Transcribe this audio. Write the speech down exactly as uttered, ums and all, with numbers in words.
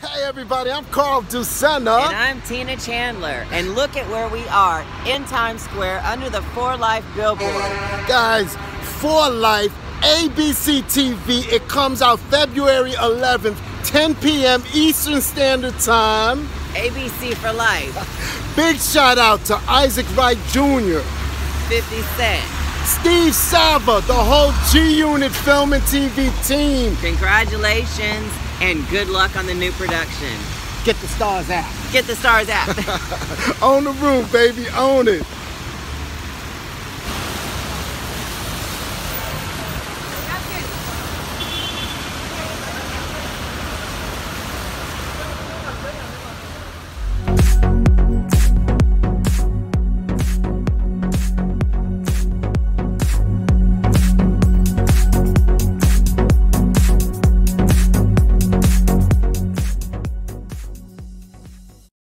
Hey everybody, I'm Carl Ducena. And I'm Tina Chandler. And look at where we are in Times Square under the For Life billboard. Guys, For Life, A B C T V, it comes out February eleventh, ten p m Eastern Standard Time. A B C for life. Big shout out to Isaac Wright Junior fifty Cent. Steve Savva, the whole G-Unit Film and T V team. Congratulations and good luck on the new production. Get the stars out. Get the stars out. Own the room, baby. Own it.